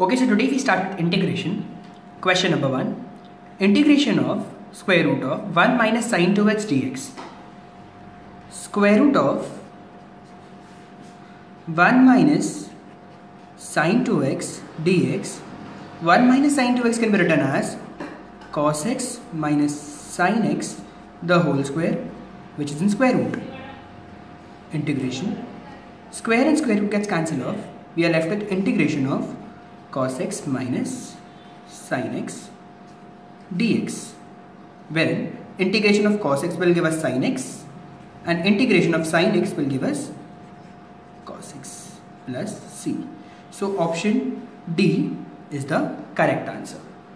Okay, so today we start with integration. Question number 1. Integration of square root of 1 minus sin 2x dx. Square root of 1 minus sin 2x dx. 1 minus sin 2x can be written as cos x minus sin x the whole square, which is in square root. Integration. Square and square root gets cancelled off. We are left with integration of cos x minus sin x dx, wherein integration of cos x will give us sin x and integration of sin x will give us cos x plus c. So option D is the correct answer.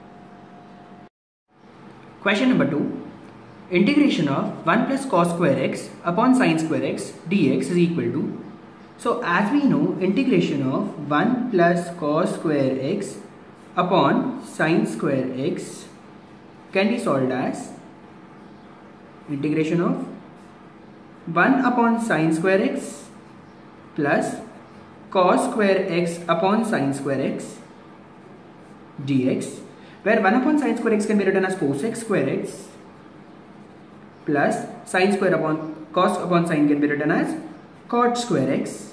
Question number 2. Integration of 1 plus cos square x upon sin square x dx is equal to. So as we know, integration of 1 plus cos square x upon sin square x can be solved as integration of 1 upon sin square x plus cos square x upon sin square x dx, where 1 upon sin square x can be written as cos x square x plus sin square upon cos upon sin can be written as cot square x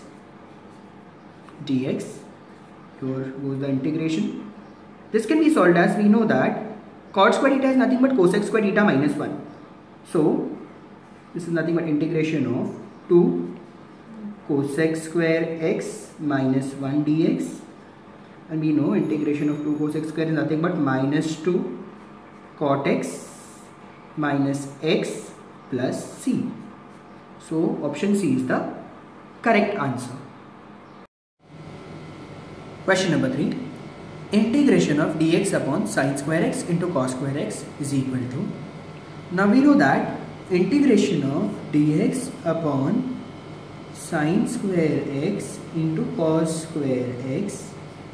dx. Here goes the integration. This can be solved as we know that cot square theta is nothing but cos x square theta minus 1. So this is nothing but integration of 2 cos x square x minus 1 dx, and we know integration of 2 cos x square is nothing but minus 2 cot x minus x plus c. So option C is the correct answer. Question number 3. Integration of dx upon sin square x into cos square x is equal to. Now we know that integration of dx upon sin square x into cos square x,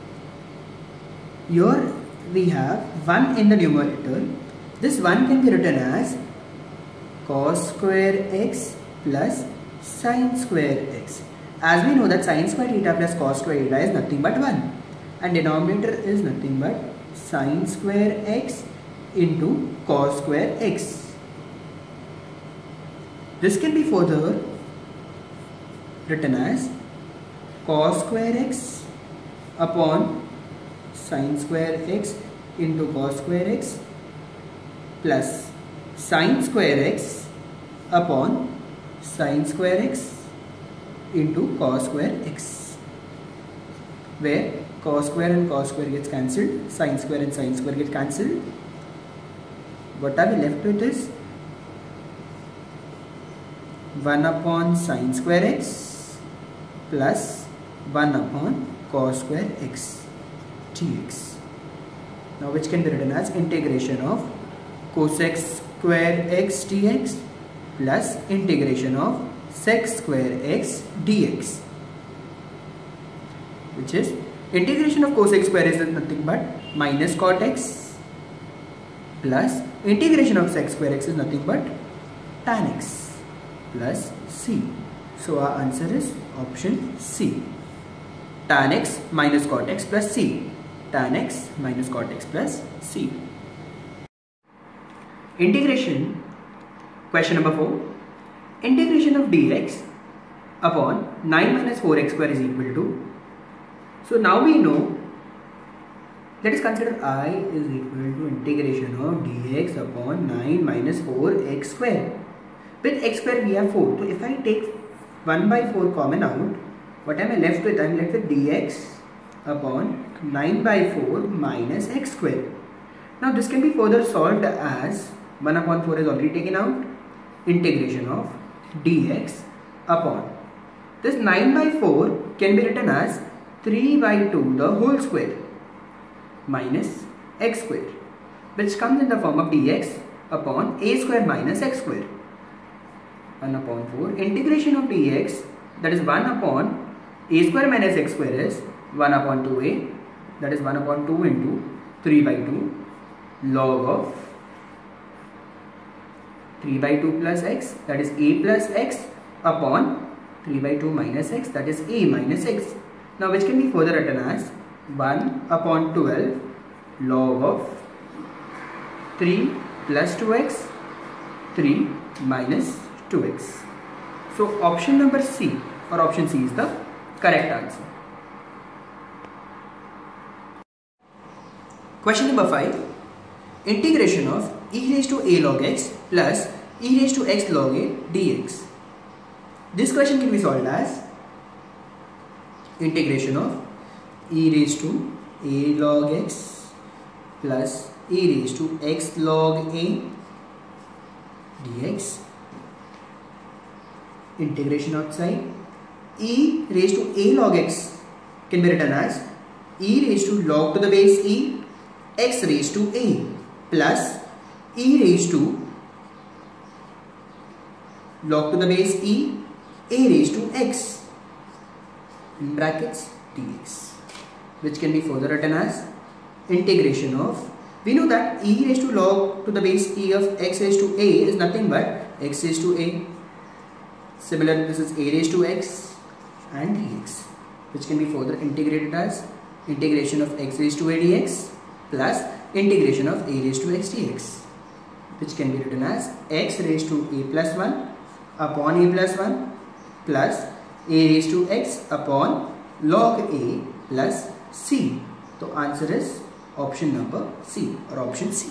here we have 1 in the numerator. This 1 can be written as cos square x plus sin square x. As we know that sin square theta plus cos square theta is nothing but 1, and denominator is nothing but sin square x into cos square x. This can be further written as cos square x upon sin square x into cos square x plus sin square x upon sin square x into cos square x, where cos square and cos square gets cancelled, sin square and sin square get cancelled. What are we left with is 1 upon sin square x plus 1 upon cos square x dx. Now which can be written as integration of cos x square x dx plus integration of sec square x dx, which is integration of cos x square is nothing but minus cot x plus integration of sec square x is nothing but tan x plus c. So our answer is option C, tan x minus cot x plus c. Tan x minus cot x plus c. Integration. Question number 4. Integration of dx upon 9 minus 4x square is equal to. So now we know, let us consider I is equal to integration of dx upon 9 minus 4x square. With x square we have 4. So if I take 1 by 4 common out, what am I left with? I am left with dx upon 9 by 4 minus x square. Now this can be further solved as 1 upon 4 is already taken out. Integration of dx upon this 9 by 4 can be written as 3 by 2 the whole square minus x square, which comes in the form of dx upon a square minus x square. 1 upon 4 integration of dx, that is 1 upon a square minus x square is 1 upon 2a, that is 1 upon 2 into 3 by 2 log of 3 by 2 plus x, that is a plus x upon 3 by 2 minus x, that is a minus x. Now which can be further written as 1/12 log of 3 plus 2x, 3 minus 2x. So option number C or option C is the correct answer. Question number 5. Integration of e raised to a log x plus e raised to x log a dx. This question can be solved as integration of e raised to a log x plus e raised to x log a dx. Integration outside, e raised to a log x can be written as e raised to log to the base e x raised to a plus e raised to log to the base e a raised to x in brackets dx, which can be further written as integration of, we know that e raised to log to the base e of x raised to a is nothing but x raised to a. Similarly, this is a raised to x and dx, which can be further integrated as integration of x raised to a dx plus integration of a raised to x dx, which can be written as x raised to a plus 1 upon a plus 1 plus a raised to x upon log a plus c. So answer is option number C or option C.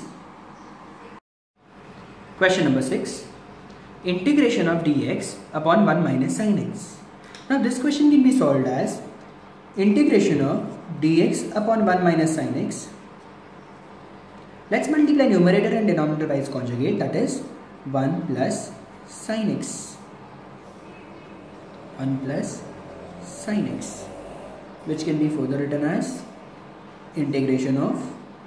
Question number 6. Integration of dx upon 1 minus sin x. Now this question can be solved as integration of dx upon 1 minus sin x. Let's multiply numerator and denominator by its conjugate, that is 1 plus sin x. 1 plus sin x, which can be further written as integration of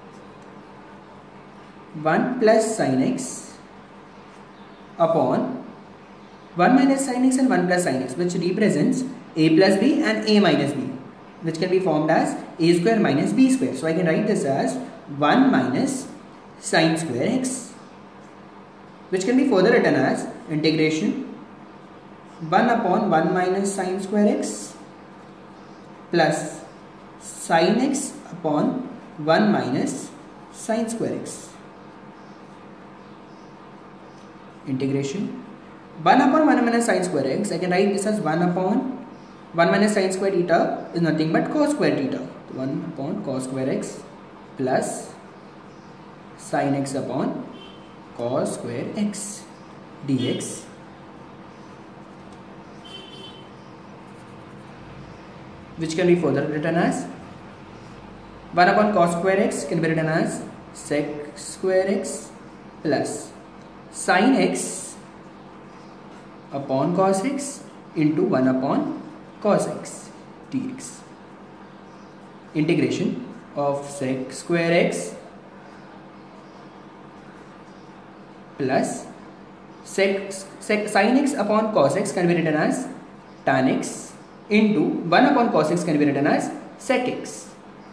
1 plus sin x upon 1 minus sin x and 1 plus sin x, which represents a plus b and a minus b, which can be formed as a square minus b square. So I can write this as 1 minus sin square x, which can be further written as integration 1 upon 1 minus sin square x plus sin x upon 1 minus sin square x. Integration 1 upon 1 minus sin square x, I can write this as 1 upon 1 minus sin square theta is nothing but cos square theta. 1 upon cos square x plus sin x upon cos square x dx, which can be further written as 1 upon cos square x can be written as sec square x plus sin x upon cos x into 1 upon cos x dx. Integration of sec square x plus sin x upon cos x can be written as tan x into 1 upon cos x can be written as sec x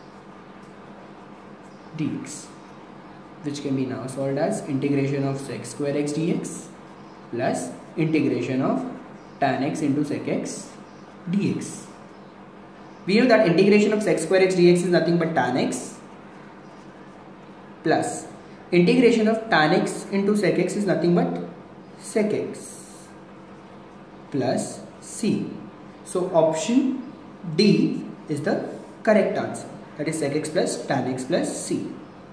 dx, which can be now solved as integration of sec square x dx plus integration of tan x into sec x dx. We know that integration of sec square x dx is nothing but tan x plus integration of tan x into sec x is nothing but sec x plus c. So option D is the correct answer, that is sec x plus tan x plus c.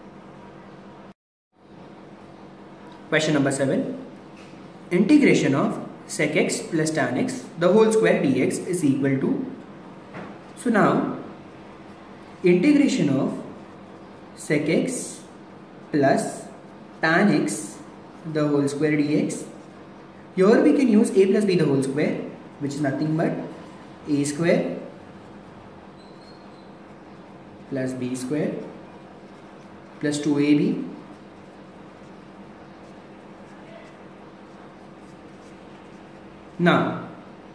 Question number 7. Integration of sec x plus tan x the whole square dx is equal to. So now integration of sec x plus tan x the whole square dx. Here we can use a plus b the whole square, which is nothing but a square plus b square plus 2ab now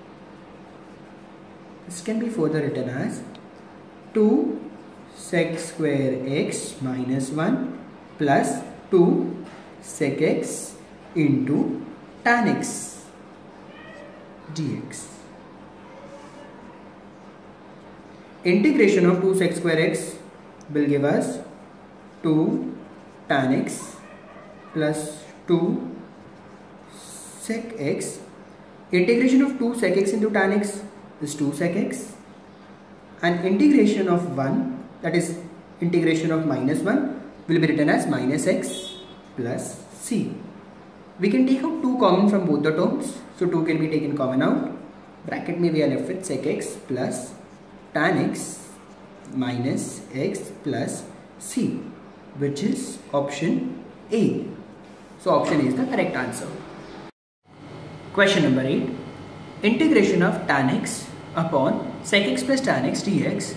this can be further written as 2 sec square x minus 1 plus 2 sec x into tan x dx. integration of 2 sec square x will give us 2 tan x plus 2 sec x. Integration of 2 sec x into tan x is 2 sec x, and integration of 1, that is integration of minus 1, will be written as minus x plus c. We can take out 2 common from both the terms, so 2 can be taken common out. Bracket में we are left with sec x plus tan x minus x plus c, which is option A. So option A is the correct answer. Question number 8. Integration of tan x upon sec x plus tan x dx.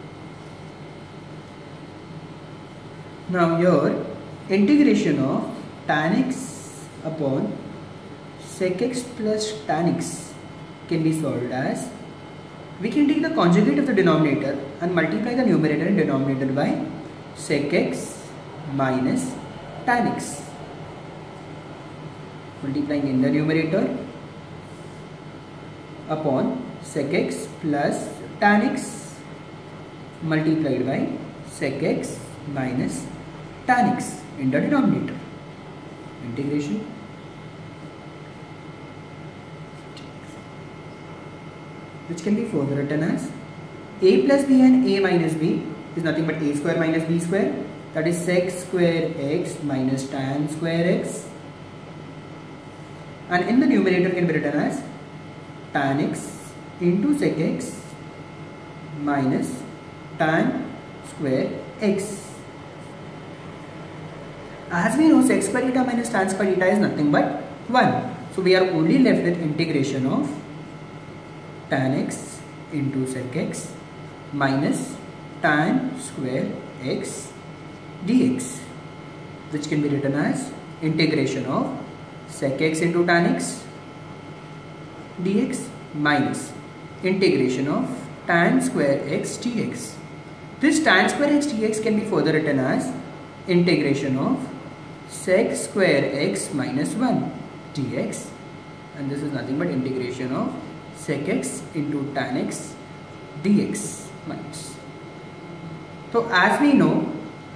Now here integration of tan x upon sec x plus tan x can be solved as, we can take the conjugate of the denominator and multiply the numerator and denominator by sec x minus tan x. Multiplying in the numerator upon sec x plus tan x multiplied by sec x minus tan x in the denominator. Integration which can be further written as a plus b and a minus b is nothing but a square minus b square, that is sec square x minus tan square x, and in the numerator can be written as tan x into sec x minus tan square x. As we know, sec square theta minus tan square theta is nothing but 1. So we are only left with integration of tan x into sec x minus tan square x dx, which can be written as integration of sec x into tan x dx minus integration of tan square x dx. This tan square x dx can be further written as integration of sec square x minus 1 dx, and this is nothing but integration of sec x into tan x dx minus. So as we know,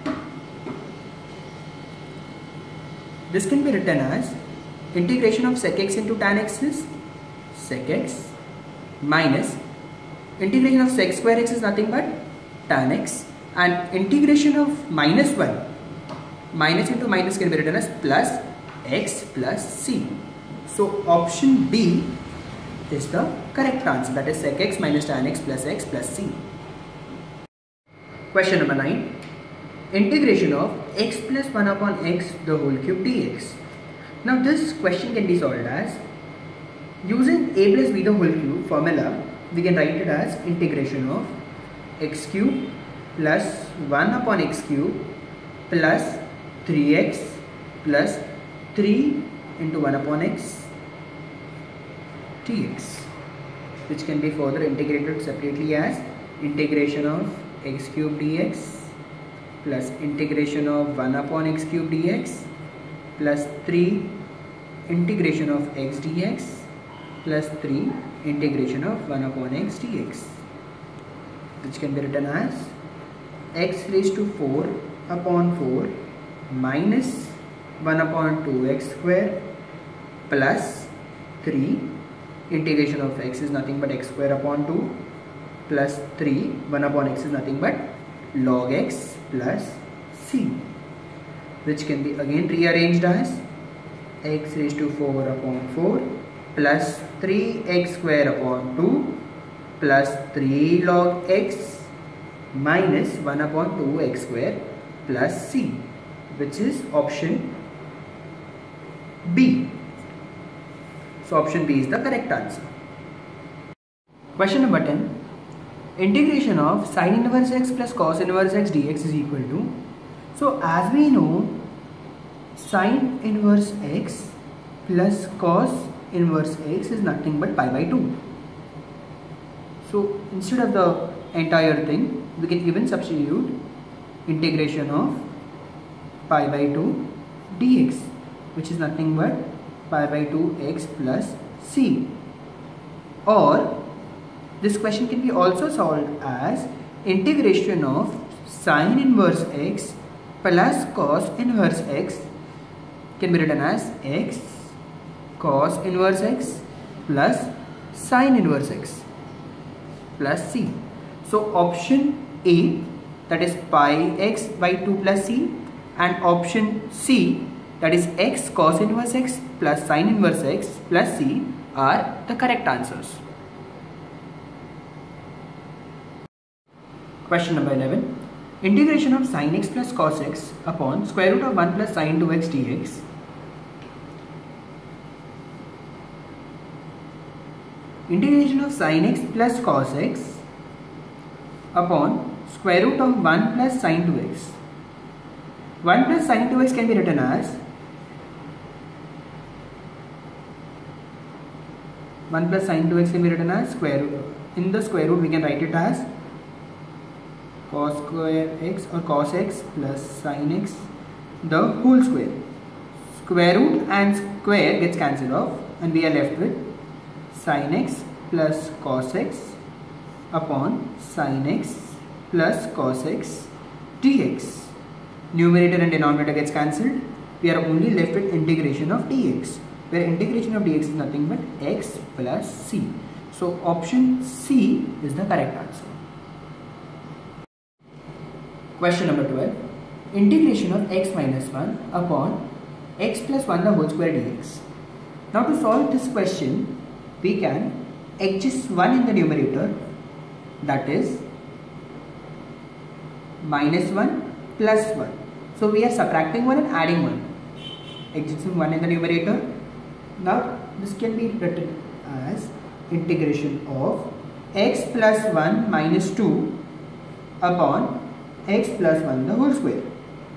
this can be written as integration of sec x into tan x is sec x minus integration of sec square x is nothing but tan x, and integration of minus 1, minus into minus can be written as plus x plus c. So option B is the correct answer, that is sec x minus tan x plus c. Question number 9. Integration of x plus 1 upon x the whole cube dx. Now this question can be solved as, using a plus b the whole cube formula, we can write it as integration of x cube plus 1 upon x cube plus 3x plus 3 into 1 upon x dx, which can be further integrated separately as integration of x cube dx plus integration of 1 upon x cube dx plus 3 integration of x dx plus 3 integration of 1 upon x dx, which can be written as x raised to 4 upon 4 minus 1 upon 2x square plus 3 integration of x is nothing but x square upon 2 plus 3 1 upon x is nothing but log x plus c, which can be again rearranged as x raised to 4 upon 4 plus 3x square upon 2 plus 3 log x minus 1 upon 2x square plus c, which is option B. So option B is the correct answer. Question number 10. Integration of sin inverse x plus cos inverse x dx is equal to, so as we know, sin inverse x plus cos inverse x is nothing but pi by 2. So instead of the entire thing, we can even substitute integration of pi by 2 dx, which is nothing but pi by 2 x plus c, or this question can be also solved as integration of sine inverse x plus cos inverse x can be written as x cos inverse x plus sine inverse x plus c. So option A, that is pi x by 2 plus c, and option C, that is x cos inverse x plus sine inverse x plus c are the correct answers. Question number 11. Integration of sin x plus cos x upon square root of 1 plus sin 2x dx. Integration of sin x plus cos x upon square root of 1 plus sin 2x. 1 plus sin 2x can be written as 1 plus sin 2x can be written as square root. In the square root we can write it as cos square x or cos x plus sin x the whole square. Square root and square gets cancelled off and we are left with sin x plus cos x upon sin x plus cos x dx. Numerator and denominator gets cancelled. We are only left with integration of dx, where integration of dx is nothing but x plus c. So option C is the correct answer. Question number 12. Integration of x minus 1 upon x plus 1 the whole square dx. Now to solve this question, we can adjust 1 in the numerator, that is minus 1 plus 1. So we are subtracting 1 and adding 1. Adjusting 1 in the numerator. Now this can be written as integration of x plus 1 minus 2 upon x plus 1 the whole square,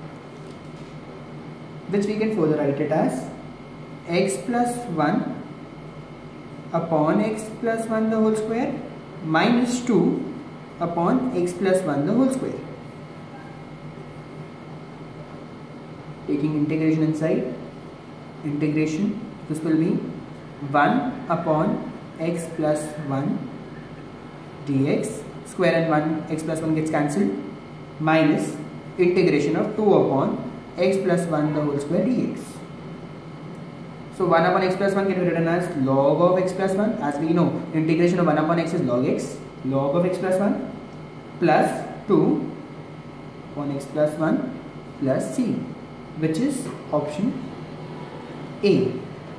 which we can further write it as x plus 1 upon x plus 1 the whole square minus 2 upon x plus 1 the whole square. Taking integration inside, integration, this will be 1 upon x plus 1 dx, square and 1 x plus 1 gets cancelled, minus integration of 2 upon x plus 1 the whole square dx. So 1 upon x plus 1 can be written as log of x plus 1. As we know, integration of 1 upon x is log x, log of x plus 1 plus 2 upon x plus 1 plus c, which is option A.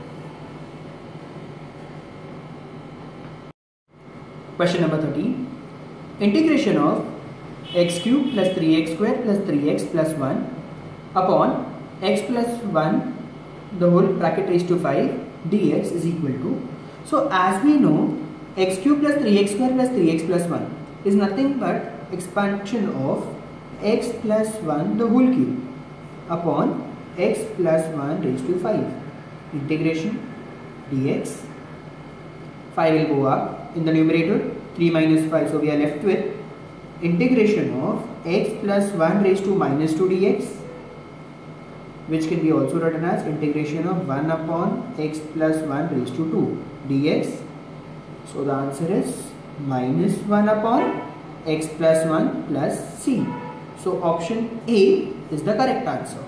Question number 13. Integration of x cube plus 3x square plus 3x plus 1 upon x plus 1 the whole bracket raised to 5 dx is equal to. So as we know, x cube plus 3x square plus 3x plus 1 is nothing but expansion of x plus 1 the whole cube upon x plus 1 raised to 5. Integration dx. 5 will go up in the numerator, 3 minus 5, so we are left with integration of x plus 1 raised to minus 2 dx, which can be also written as integration of 1 upon x plus 1 raised to 2 dx. So the answer is minus 1 upon x plus 1 plus c. So option A is the correct answer.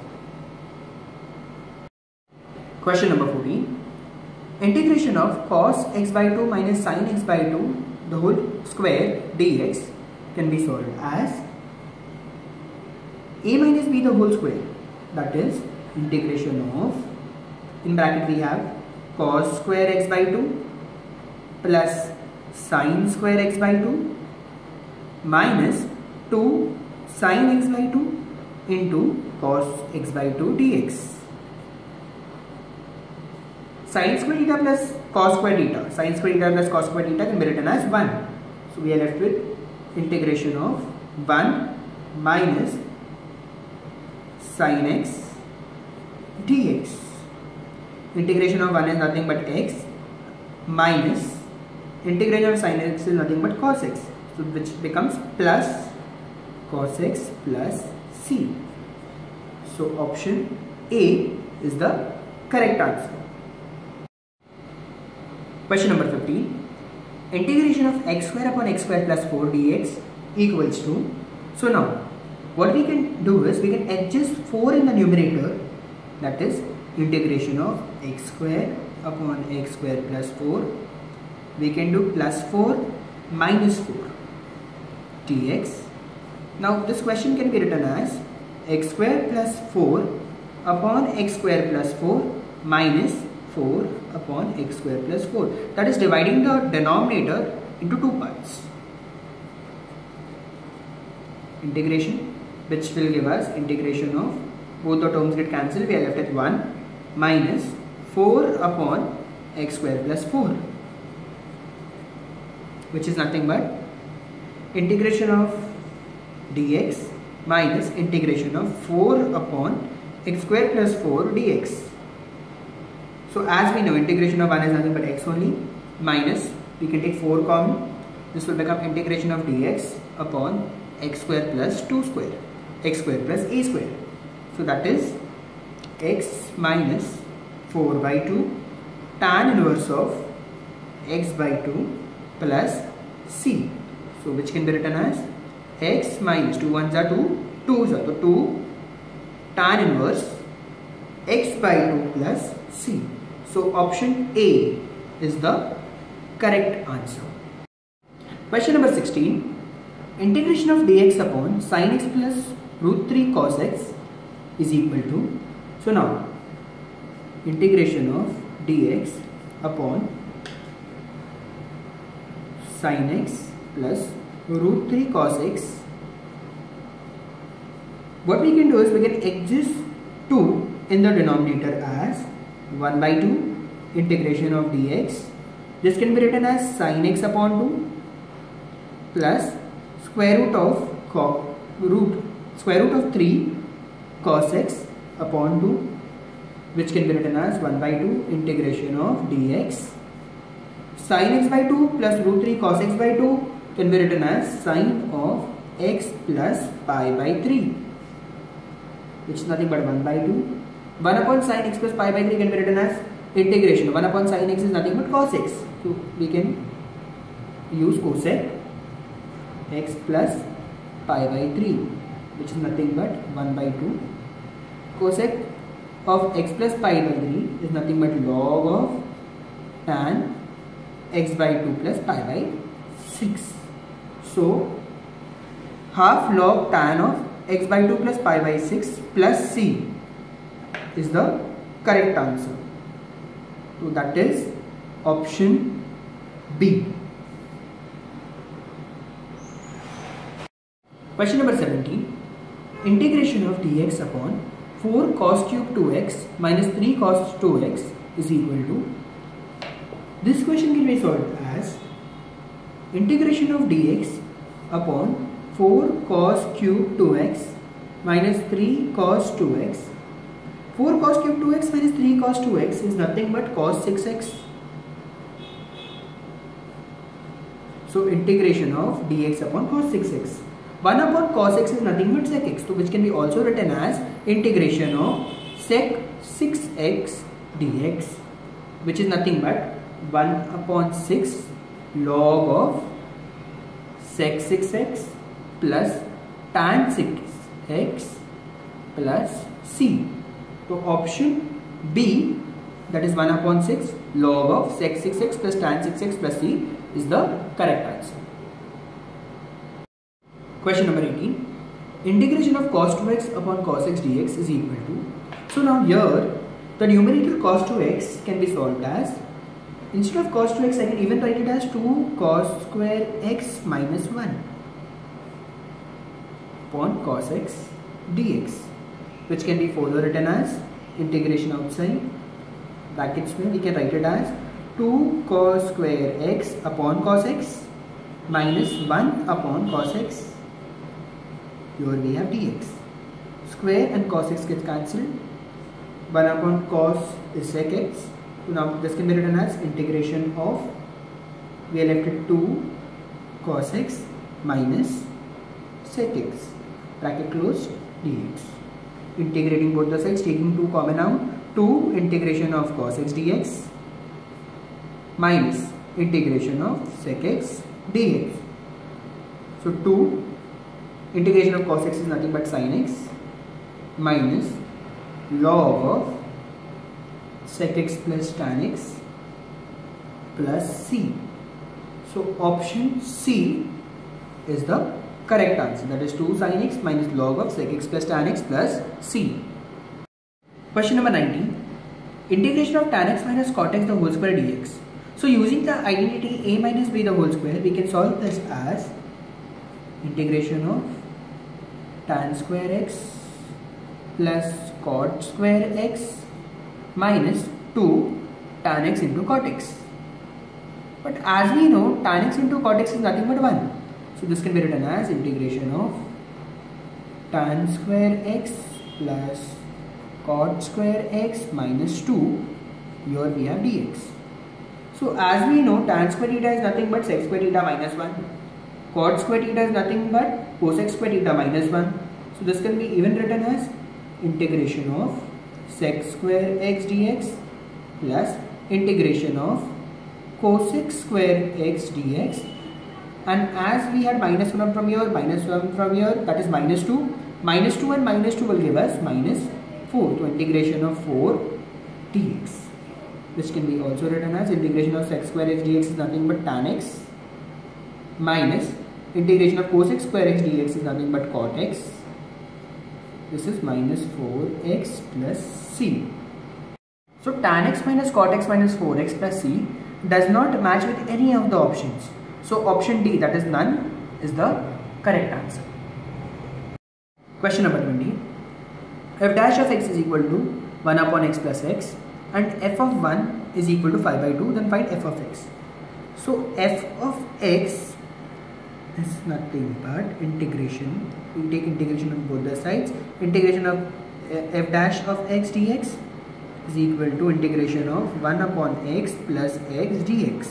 Question number 14. Integration of cos x by 2 minus sin x by 2 the whole square dx can be solved as a minus b the whole square, that is integration of, in bracket we have cos square x by 2 plus sin square x by 2 minus 2 sin x by 2 into cos x by 2 dx. Sin square theta plus cos square theta. Sin square theta plus cos square theta can be written as 1. So we are left with integration of 1 minus sin x dx. Integration of 1 is nothing but x minus integration of sin x is nothing but cos x. So which becomes plus cos x plus c. So option A is the correct answer. Question number 15. integration of x square upon x square plus 4 dx equals to, so now what we can do is we can adjust 4 in the numerator, that is integration of x square upon x square plus 4. We can do plus 4 minus 4 dx. Now this question can be written as x square plus 4 upon x square plus 4 minus 4 upon x square plus 4. That is dividing the denominator into two parts. Integration, which will give us integration of, both the terms get cancelled, we are left with 1 minus 4 upon x square plus 4, which is nothing but integration of dx minus integration of 4 upon x square plus 4 dx. So as we know, integration of 1 is nothing but x only, minus, we can take 4 common, this will become integration of dx upon x square plus 2 square, x square plus a square. So that is x minus 4 by 2 tan inverse of x by 2 plus c. So which can be written as x minus 2 ones are 2, 2s are 2 tan inverse x by 2 plus c. So option A is the correct answer. Question number 16. Integration of dx upon sin x plus root 3 cos x is equal to, so now integration of dx upon sin x plus root 3 cos x, what we can do is we can adjust 2 in the denominator as 1 by 2 integration of dx. This can be written as sin x upon 2 plus square root of 3 cos x upon 2, which can be written as 1 by 2 integration of dx. Sin x by 2 plus root 3 cos x by 2 can be written as sin of x plus pi by 3, which is nothing but 1 by 2. 1 upon sin x plus pi by 3 can be written as integration. 1 upon sin x is nothing but cos x. So we can use cosec x plus pi by 3, which is nothing but 1 by 2. Cosec of x plus pi by 3 is nothing but log of tan x by 2 plus pi by 6. So half log tan of x by 2 plus pi by 6 plus c is the correct answer. So that is option B. Question number 17. Integration of dx upon 4 cos cube 2x minus 3 cos 2x is equal to, this question can be solved as integration of dx upon 4 cos cube 2x minus 3 cos 2x. 4 cos cube 2x minus 3 cos 2x is nothing but cos 6x. So integration of dx upon cos 6x. 1 upon cos x is nothing but sec x, so which can be also written as integration of sec 6x dx, which is nothing but 1 upon 6 log of sec 6x plus tan 6x plus c. So option B, that is 1 upon 6 log of sec 6x plus tan 6x plus c is the correct answer. Question number 18. Integration of cos 2x upon cos x dx is equal to, so now here the numerator cos 2x can be solved as, instead of cos 2x I can even write it as 2 cos square x minus 1 upon cos x dx, which can be further written as integration outside brackets में we can write it as 2 cos square x upon cos x minus 1 upon cos x. Here we have dx. Square and cos x gets cancelled. 1 upon cos is sec x. So now this can be written as integration of, we are left with 2 cos x minus sec x, bracket closed, dx. Integrating both the sides, taking 2 common out, 2 integration of cos x dx minus integration of sec x dx. So 2 integration of cos x is nothing but sin x minus log of sec x plus tan x plus c. So option C is the correct answer, that is 2 sin x minus log of sec x plus tan x plus c. Question number 19. Integration of tan x minus cot x the whole square dx. So using the identity a minus b the whole square, we can solve this as integration of tan square x plus cot square x minus 2 tan x into cot x. But as we know, tan x into cot x is nothing but 1. So this can be written as integration of tan square x plus cot square x minus 2. Here we have dx. So as we know, tan square theta is nothing but sec square theta minus 1. Cot square theta is nothing but cosec square theta minus 1. So this can be even written as integration of sec square x dx plus integration of cosec square x dx, and as we had minus 1 from here, minus 1 from here, that is minus 2. Minus 2 and minus 2 will give us minus 4. So integration of 4 dx. This can be also written as integration of sec square x dx is nothing but tan x minus integration of cosec square x dx is nothing but cot x. This is minus 4x plus c. So tan x minus cot x minus 4x plus c does not match with any of the options. So option D, that is none, is the correct answer. Question number 20. F dash of x is equal to 1 upon x plus x and f of 1 is equal to 5 by 2, then find f of x. So f of x is nothing but integration. We take integration of both the sides. Integration of f dash of x dx is equal to integration of 1 upon x plus x dx.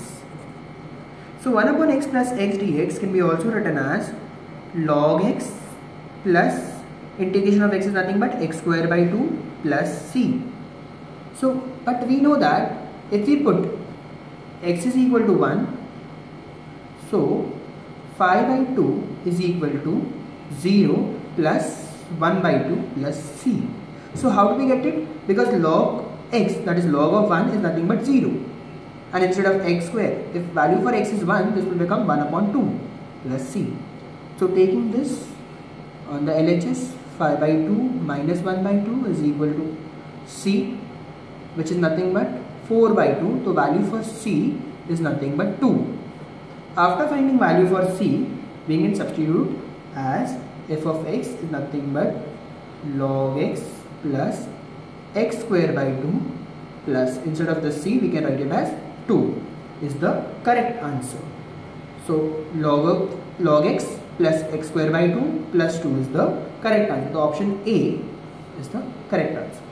So 1 upon x plus x dx can be also written as log x plus integration of x is nothing but x square by 2 plus c. So but we know that if we put x is equal to 1, so 5 by 2 is equal to 0 plus 1 by 2 plus c. So how do we get it? Because log x, that is log of 1, is nothing but 0. And instead of x square, if value for x is 1, this will become 1 upon 2 plus c. So taking this on the LHS, 5 by 2 minus 1 by 2 is equal to c, which is nothing but 4 by 2. So value for c is nothing but 2. After finding value for c, we can substitute as f of x is nothing but log x plus x square by 2 plus, instead of the c we can write it as 2 is the correct answer. So log x plus x square by 2 plus 2 is the correct answer. So option A is the correct answer.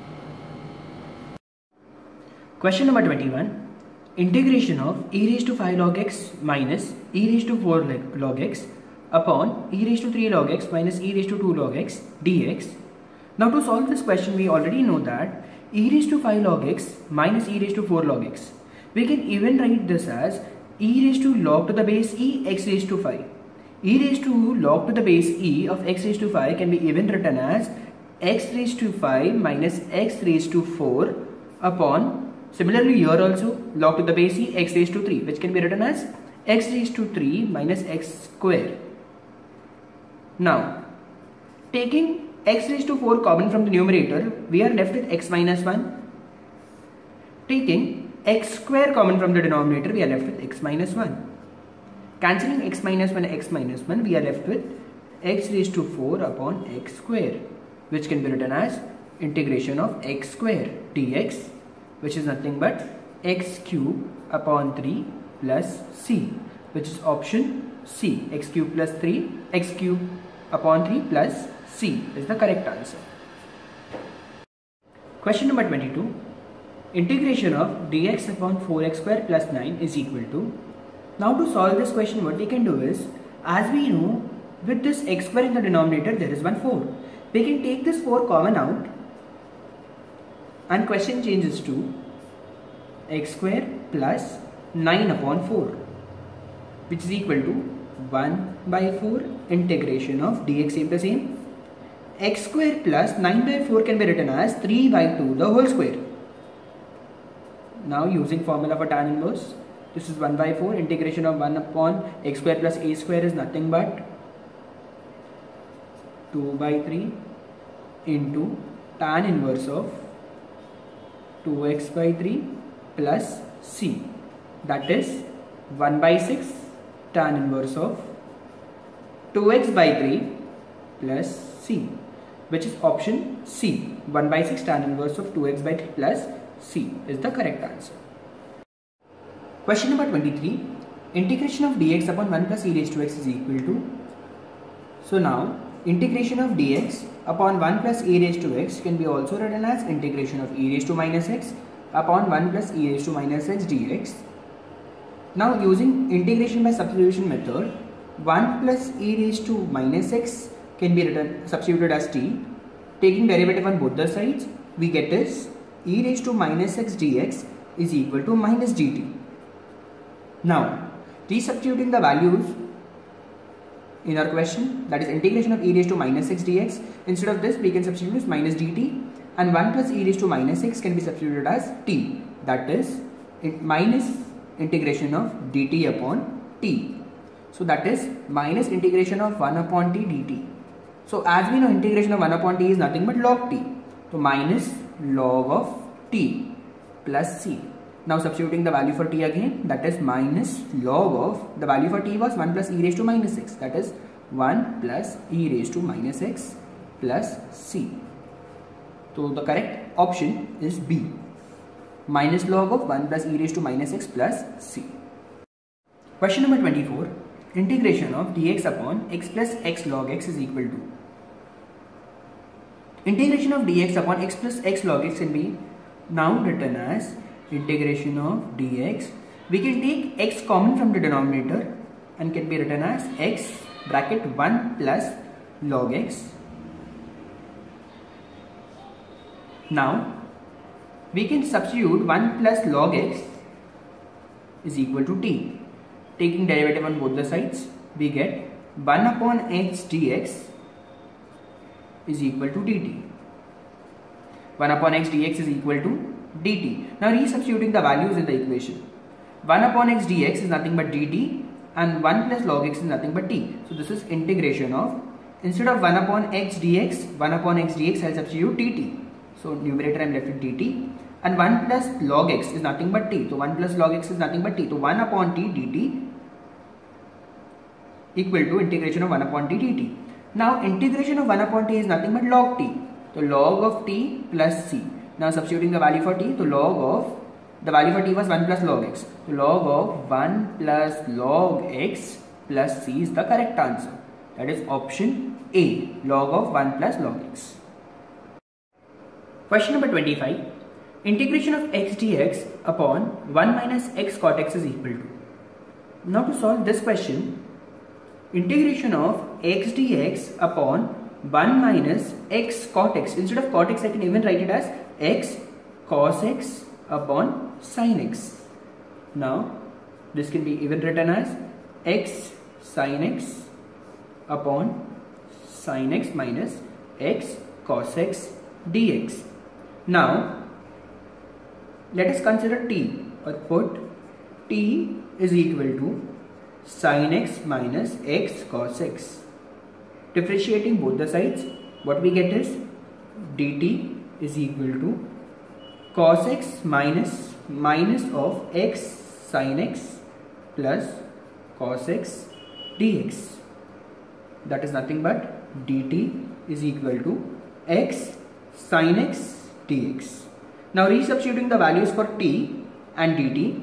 Question number 21. Integration of e raised to 5 log x minus e raised to 4 log x upon e raised to 3 log x minus e raised to 2 log x dx. Now to solve this question, we already know that e raised to 5 log x minus e raised to 4 log x. We can even write this as e raised to log to the base e x raised to 5. E raised to log to the base e of x raised to 5 can be even written as x raised to 5 minus x raised to 4 upon, similarly here also, log to the base e x raised to 3, which can be written as x raised to 3 minus x square. Now taking x raised to 4 common from the numerator, we are left with x minus 1. Taking x square common from the denominator, we are left with x minus 1. Cancelling x minus 1 x minus 1, we are left with x raised to 4 upon x square, which can be written as integration of x square dx, which is nothing but x cube upon 3 plus c, which is option C. X cube plus 3, x cube upon 3 plus C is the correct answer. Question number 22. Integration of dx upon 4x square plus 9 is equal to. Now to solve this question, what we can do is, as we know, with this x square in the denominator there is 1 4. We can take this 4 common out and question changes to x square plus 9 upon 4, which is equal to 1 by 4 integration of dx same to same. X square plus 9 by 4 can be written as 3 by 2 the whole square. Now using formula for tan inverse, this is 1 by 4 integration of 1 upon x square plus a square is nothing but 2 by 3 into tan inverse of 2x by 3 plus c, that is 1 by 6 tan inverse of 2x by 3 plus c, which is option C. 1 by 6 tan inverse of 2x by 3 plus c is the correct answer. Question number 23. Integration of dx upon 1 plus e raised to x is equal to. So now integration of dx upon 1 plus e raised to x can be also written as integration of e raised to minus x upon 1 plus e raised to minus x dx. Now using integration by substitution method, 1 plus e raised to minus x can be written substituted as t. Taking derivative on both the sides, we get is e raised to minus x dx is equal to minus dt. Now resubstituting the values in our question, that is integration of e raised to minus x dx, instead of this we can substitute as minus dt, and 1 plus e raised to minus x can be substituted as t, that is minus integration of dt upon t. So that is minus integration of 1 upon t dt. So as we know, integration of 1 upon t is nothing but log t. So minus log of t plus c. Now substituting the value for t again, that is minus log of, the value for t was 1 plus e raised to minus x, that is 1 plus e raised to minus x plus c. So the correct option is B, minus log of 1 plus e raised to minus x plus c. Question number 24. Integration of dx upon x plus x log x is equal to. Integration of dx upon x plus x log x can be now written as integration of dx. We can take x common from the denominator and can be written as x bracket 1 plus log x. Now we can substitute 1 plus log x is equal to t. Taking derivative on both the sides, we get 1 upon x dx is equal to dt. 1 upon x dx is equal to dt. Now resubstituting the values in the equation. 1 upon x dx is nothing but dt and 1 plus log x is nothing but t. So this is integration of, instead of 1 upon x dx, 1 upon x dx I'll substitute dt. So numerator I'm left with dt, and 1 plus log x is nothing but t. So 1 plus log x is nothing but t. So 1 upon t dt equal to integration of 1 upon t dt. Now integration of 1 upon t is nothing but log t. So log of t plus c. Now substituting the value for t, so log of, the value for t was 1 plus log x. So log of 1 plus log x plus c is the correct answer. That is option A, log of 1 plus log x. Question number 25. Integration of x dx upon 1 minus x cot x is equal to. Now to solve this question, integration of x dx upon 1 minus x cot x, instead of cot x I can even write it as x cos x upon sin x. Now this can be even written as x sin x upon sin x minus x cos x dx. Now let us consider t, or put t is equal to sin x minus x cos x. Differentiating both the sides, what we get is dt is equal to cos x minus of x sin x plus cos x dx. That is nothing but dt is equal to x sin x dx. Now resubstituting the values for t and dt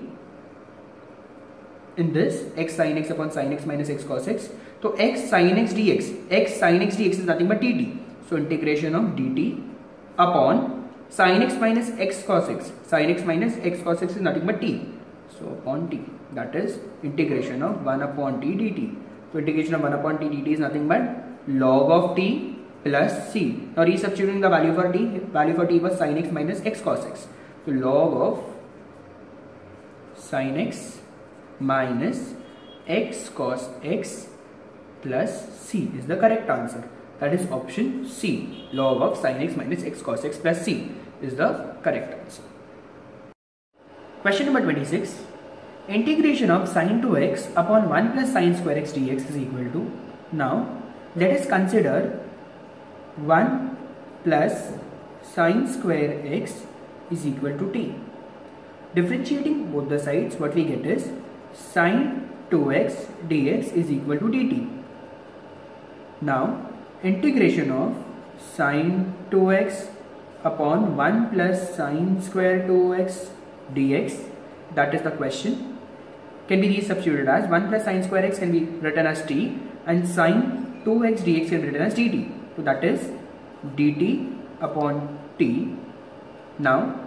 in this, x sin x upon sin x minus x cos x. So x sin x dx is nothing but dt. So integration of dt upon sin x minus x cos x. Sin x minus x cos x is nothing but t. So upon t, that is integration of 1 upon t dt. So integration of 1 upon t dt is nothing but log of t plus c. Now resubstituting the value for t was sin x minus x cos x. So log of sin x minus x cos x plus c is the correct answer. That is option C. Log of sin x minus x cos x plus c is the correct answer. Question number 26. Integration of sin 2x upon 1 plus sin square x dx is equal to. Now let us consider 1 plus sin square x is equal to t. Differentiating both the sides, what we get is sin 2x dx is equal to dt. Now integration of sin 2x upon 1 plus sin square 2x dx, that is the question, can be resubstituted as 1 plus sin square x can be written as t and sin 2x dx can be written as dt. So that is dt upon t. Now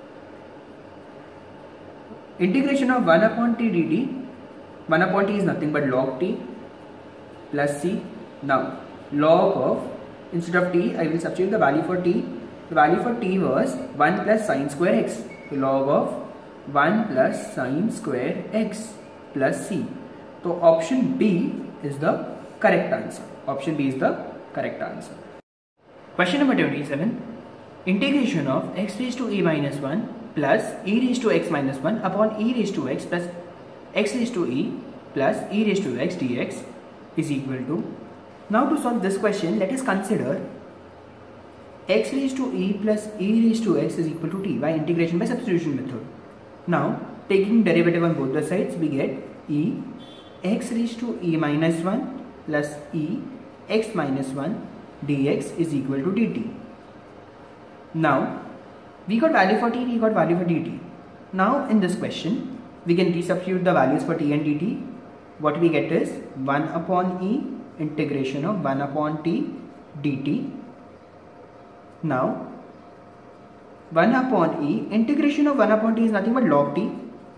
integration of 1 upon t dt, 1 upon t is nothing but log t plus c. Now log of, instead of t I will substitute the value for t. The value for t was 1 plus sin square x. So log of 1 plus sin square x plus c. So option B is the correct answer. Option B is the correct answer. Question number 27. Integration of x raised to e minus 1 plus e raised to x minus 1 upon e raised to x plus x raised to e plus e raised to x dx is equal to. Now to solve this question, let us consider x raised to e plus e raised to x is equal to t by integration by substitution method. Now taking derivative on both the sides, we get e x raised to e minus 1 plus e x minus 1 dx is equal to dt. Now we got value for t, we got value for dt. Now in this question we can resubstitute the values for t and dt. What we get is 1 upon e integration of 1 upon t dt. Now 1 upon e integration of 1 upon t is nothing but log t.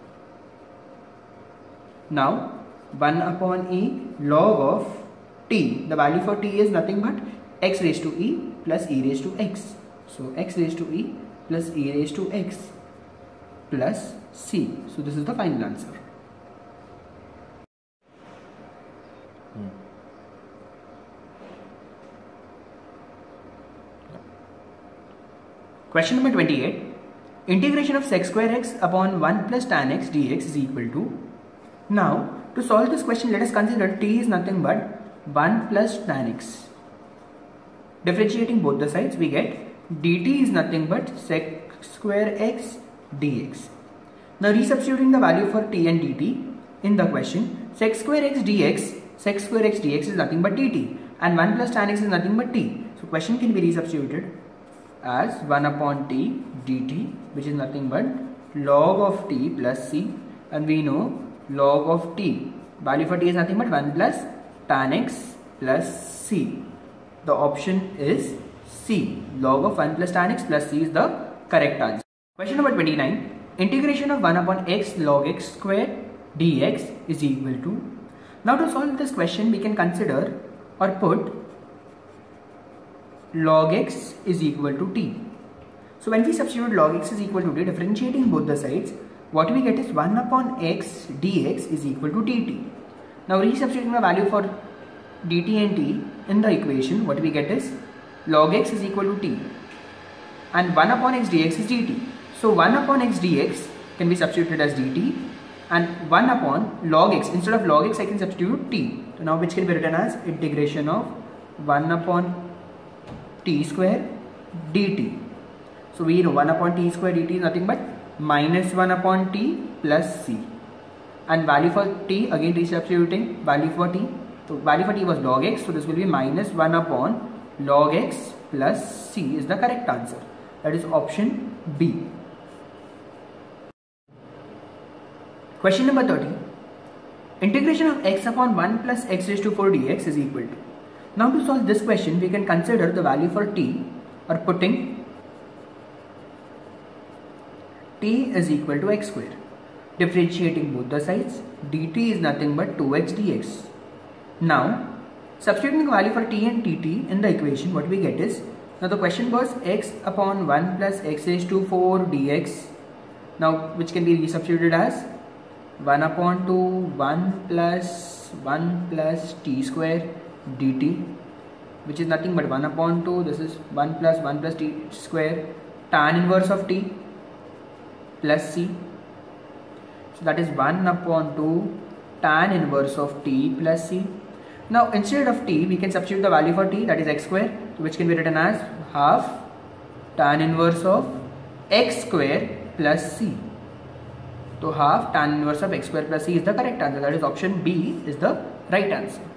Now 1 upon e log of t, the value for t is nothing but x raised to e plus e raised to x. So x raised to e plus e raised to x plus c. So this is the final answer. Question number 28. Integration of sec square x upon 1 plus tan x dx is equal to. Now to solve this question, let us consider t is nothing but 1 plus tan x. Differentiating both the sides, we get dt is nothing but sec square x dx. Now resubstituting the value for t and dt in the question, sec square x dx is nothing but dt and 1 plus tan x is nothing but t. So question can be resubstituted as 1 upon t dt, which is nothing but log of t plus c, and we know log of t, value for t is nothing but 1 plus tan x plus c. The option is C. Log of 1 plus tan x plus c is the correct answer. Question number 29. Integration of 1 upon x log x square dx is equal to. Now to solve this question, we can consider or put log x is equal to t. So when we substitute log x is equal to t, differentiating both the sides, what we get is 1 upon x dx is equal to dt. Now resubstituting the value for dt and t in the equation, what we get is log x is equal to t and 1 upon x dx is dt. So 1 upon x dx can be substituted as dt and 1 upon log x, instead of log x I can substitute t. So now which can be written as integration of 1 upon t square dt. So we know 1 upon t square dt is nothing but minus 1 upon t plus c, and value for t again resubstituting value for t. So value for t was log x, so this will be minus 1 upon log x plus c is the correct answer. That is option B. Question number 30. Integration of x upon 1 plus x raised to 4 dx is equal to. Now to solve this question, we can consider the value for t or putting t is equal to x square. Differentiating both the sides, dt is nothing but 2x dx. Now substituting the value for t and tt in the equation, what we get is, now the question was x upon 1 plus x raised to 4 dx, now which can be resubstituted as 1/1 plus t square dt, which is nothing but 1/2. This is 1 plus t square tan inverse of t plus c. So that is 1/2 tan inverse of t plus c. Now instead of t, we can substitute the value for t, that is x square, which can be written as half tan inverse of x square plus c. So half tan inverse of x square plus c is the correct answer. That is option B is the right answer.